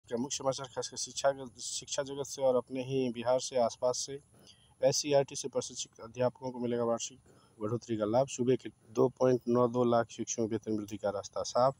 का मुख्य समाचार खासकर शिक्षा जगत से और अपने ही बिहार से आसपास से। SCERT से प्रशिक्षित अध्यापकों को मिलेगा वार्षिक बढ़ोतरी का लाभ। सूबे के 2.92 लाख शिक्षकों के वेतन वृद्धि का रास्ता साफ।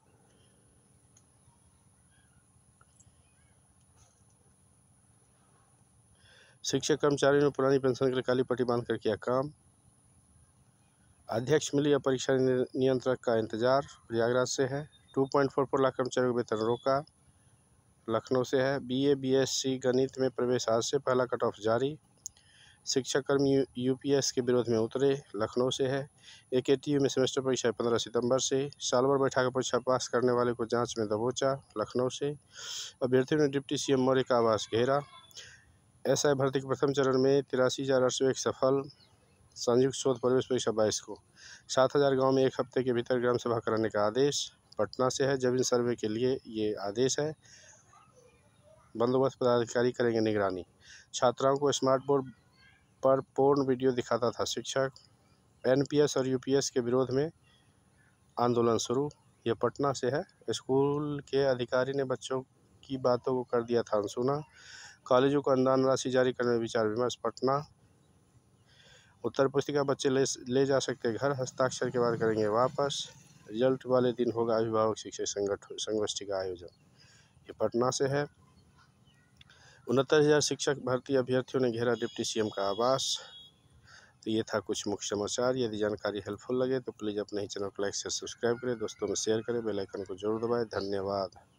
शिक्षक कर्मचारियों ने पुरानी पेंशन के लिए काली पट्टी बांधकर किया काम। अध्यक्ष मिली या परीक्षा नियंत्रक का इंतजार। प्रयागराज से है। 2.44 लाख कर्मचारियों का वेतन रोका। लखनऊ से है। BA BSc गणित में प्रवेश आज से, पहला कट ऑफ जारी। शिक्षक कर्मी UPS के विरोध में उतरे। लखनऊ से है। AKTU में सेमेस्टर परीक्षा 15 सितंबर से। साल भर बैठाकर परीक्षा पास करने वाले को जांच में दबोचा। लखनऊ से। अभ्यर्थियों ने डिप्टी CM मौर्य का आवास घेरा। SI भर्ती के प्रथम चरण में 83,801 सफल। संयुक्त शोध प्रवेश परीक्षा 22 को। 7,000 गाँव में 1 हफ्ते के भीतर ग्राम सभा कराने का आदेश। पटना से है। जमीन सर्वे के लिए ये आदेश है। बंदोबस्त पदाधिकारी करेंगे निगरानी। छात्राओं को स्मार्ट बोर्ड पर पोर्न वीडियो दिखाता था शिक्षक। NPS और UPS के विरोध में आंदोलन शुरू। ये पटना से है। स्कूल के अधिकारी ने बच्चों की बातों को कर दिया था अनसुना। कॉलेजों को अनुदान राशि जारी करने में विचार विमर्श। पटना। उत्तर पुस्तिका बच्चे ले जा सकते घर, हस्ताक्षर के बाद करेंगे वापस। रिजल्ट वाले दिन होगा अभिभावक शिक्षक संगोष्ठी का आयोजन। ये पटना से है। 69,000 शिक्षक भर्ती अभ्यर्थियों ने घेरा डिप्टी CM का आवास। तो ये था कुछ मुख्य समाचार। यदि जानकारी हेल्पफुल लगे तो प्लीज़ अपने ही चैनल को लाइक से सब्सक्राइब करें, दोस्तों में शेयर करें, बेल आइकन को जरूर दबाएं। धन्यवाद।